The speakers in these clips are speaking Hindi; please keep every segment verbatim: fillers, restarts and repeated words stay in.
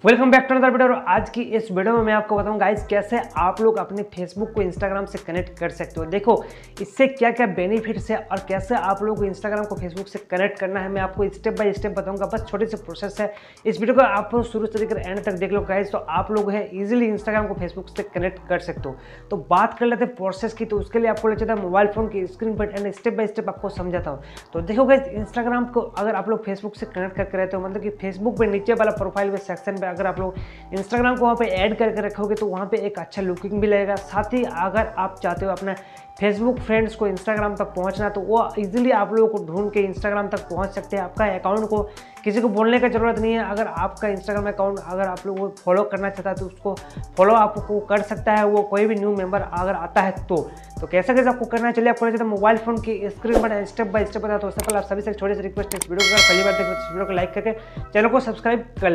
Welcome back to another video. और आज की इस वीडियो में मैं आपको बताऊंगा गाइस कैसे आप लोग अपने फेसबुक को इंस्टाग्राम से कनेक्ट कर सकते हो। देखो इससे क्या क्या बेनिफिट्स है और कैसे आप लोगों को इंस्टाग्राम को फेसबुक से कनेक्ट करना है, मैं आपको स्टेप बाय स्टेप बताऊंगा। बस छोटी सी प्रोसेस है, इस वीडियो को आप शुरू से लेकर एंड तक देख लो गाइस, तो आप लोग है इजीली इंस्टाग्राम को फेसबुक से कनेक्ट कर सकते हो। तो बात कर लेते हैं प्रोसेस की। तो उसके लिए आपको ले चलता है मोबाइल फोन की स्क्रीन पर एंड स्टेप बाय स्टेप आपको समझाता हूँ। तो देखो गाइस, इंस्टाग्राम को अगर आप लोग फेसबुक से कनेक्ट करके रहते हो, मतलब कि फेसबुक पे नीचे वाला प्रोफाइल पे सेक्शन पे अगर आप लोग इंस्टाग्राम को वहाँ पे ऐड करके रखोगे तो वहाँ पे एक अच्छा लुकिंग भी लगेगा। साथ ही अगर आप चाहते हो अपने फेसबुक फ्रेंड्स को इंस्टाग्राम तक पहुँचना, तो वो इजीली आप लोगों को ढूंढ के इंस्टाग्राम तक पहुँच सकते हैं। आपका अकाउंट को किसी को बोलने का ज़रूरत नहीं है। अगर आपका इंस्टाग्राम अकाउंट अगर आप लोग वो फॉलो करना चाहता है तो उसको फॉलो आपको कर सकता है, वो कोई भी न्यू मेंबर अगर आता है तो तो कैसे कैसे आपको करना है, चलिए आपको चाहता है मोबाइल फोन की स्क्रीन पर स्टेप बाय स्टेप बता। तो उससे पहले आप सभी से छोटी सी रिक्वेस्ट है, इस वीडियो को अगर पहली बार देख रहे हो तो इस वीडियो को लाइक करके चैनल को सब्सक्राइब कर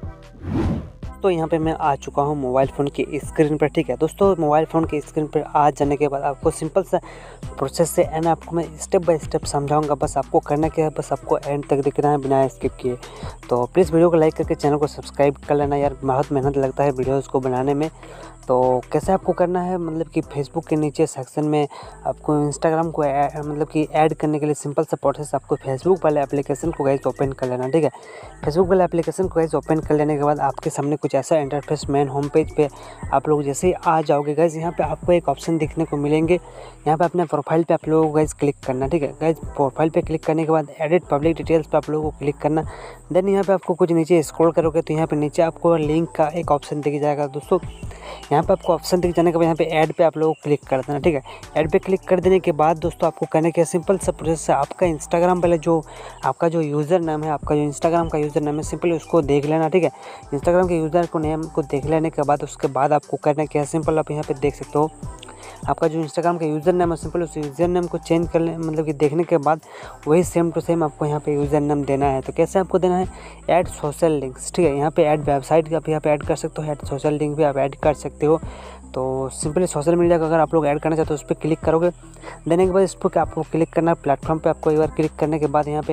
लेना। तो यहाँ पे मैं आ चुका हूँ मोबाइल फ़ोन की स्क्रीन पर। ठीक है दोस्तों, मोबाइल फ़ोन की स्क्रीन पर आ जाने के बाद आपको सिंपल सा प्रोसेस से एंड आपको मैं स्टेप बाय स्टेप समझाऊंगा। बस आपको करना क्या है, बस आपको एंड तक दिखना है बिना स्किप किए। तो प्लीज़ वीडियो को लाइक करके चैनल को सब्सक्राइब कर लेना यार, बहुत मेहनत लगता है वीडियोज़ को बनाने में। तो कैसे आपको करना है, मतलब कि फेसबुक के नीचे सेक्शन में आपको इंस्टाग्राम को मतलब कि ऐड करने के लिए सिंपल सा प्रोसेस, आपको फेसबुक वाले एप्लीकेशन को गाइस ओपन कर लेना। ठीक है, फेसबुक वाले एप्लीकेशन को गाइस ओपन कर लेने के बाद आपके सामने कुछ ऐसा इंटरफेस मेन होम पेज पे आप लोग जैसे ही आ जाओगे गाइस, यहाँ पे आपको एक ऑप्शन दिखने को मिलेंगे। यहाँ पे अपने प्रोफाइल पे आप लोगों को गाइस क्लिक करना। ठीक है गाइस, प्रोफाइल पे क्लिक करने के बाद एडिट पब्लिक डिटेल्स पे आप लोगों को क्लिक करना। देन यहाँ पे आपको कुछ नीचे स्क्रॉल करोगे तो यहाँ पे नीचे आपको लिंक का एक ऑप्शन दिख जाएगा दोस्तों। यहाँ पे आपको ऑप्शन दिख जाने के बाद यहाँ पे ऐड पे आप लोगों को क्लिक कर देना। ठीक है, ऐड पे क्लिक कर देने के बाद दोस्तों आपको करने के सिंपल सा प्रोसेस है, आपका इंस्टाग्राम पहले जो आपका जो यूज़र नेम है, आपका जो इंस्टाग्राम का यूज़र नेम है, सिंपल उसको देख लेना। ठीक है, इंस्टाग्राम के यूज़र को नेम को देख लेने के बाद उसके बाद आपको करना क्या है, सिंपल आप यहाँ पे देख सकते हो आपका जो इंस्टाग्राम का यूज़र नेम है, सिंपल उस यूज़र नेम को चेंज कर ले, मतलब कि देखने के बाद वही सेम टू सेम आपको यहाँ पे यूज़र नेम देना है। तो कैसे आपको देना है, ऐड सोशल लिंक्स। ठीक है, यहाँ पे ऐड वेबसाइट आप यहाँ पे ऐड कर सकते हो, ऐड सोशल लिंक भी आप ऐड कर सकते हो। तो सिंपली सोशल मीडिया का अगर आप लोग ऐड करना चाहते हो उस पर क्लिक करोगे। देने के बाद इस पर आपको क्लिक करना है, प्लेटफॉर्म पे आपको एक बार क्लिक करने के बाद यहाँ पे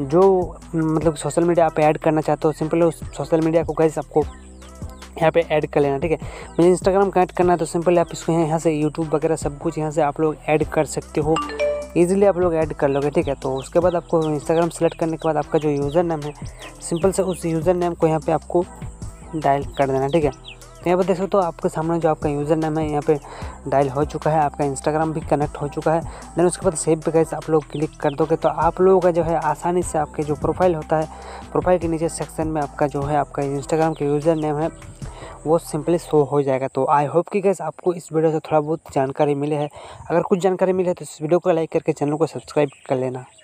जो मतलब सोशल मीडिया आप ऐड करना चाहते हो, सिंपली उस सोशल मीडिया को गाइस आपको यहाँ पे ऐड कर लेना। ठीक है, मुझे इंस्टाग्राम कनेक्ट करना है तो सिंपली आप इसको यहाँ से यूट्यूब वगैरह सब कुछ यहाँ से आप लोग ऐड कर सकते हो, ईजिली आप लोग ऐड कर लोगे। ठीक है, तो उसके बाद आपको इंस्टाग्राम सेलेक्ट करने के बाद आपका जो यूज़र नेम है, सिंपल से उस यूज़र नेम को यहाँ पे आपको डायल कर देना। ठीक है, तो यहाँ पर देख सकते हो आपके सामने जो आपका यूज़र नेम है यहाँ पे डायल हो चुका है, आपका इंस्टाग्राम भी कनेक्ट हो चुका है। देन उसके बाद सेव पे गाइस आप लोग क्लिक कर दोगे तो आप लोगों का जो है आसानी से आपके जो प्रोफाइल होता है, प्रोफाइल के नीचे सेक्शन में आपका जो है आपका इंस्टाग्राम का यूज़र नेम है वो सिंपली शो हो जाएगा। तो आई होप कि गाइस आपको इस वीडियो से थोड़ा बहुत जानकारी मिले है। अगर कुछ जानकारी मिले है तो इस वीडियो को लाइक करके चैनल को सब्सक्राइब कर लेना।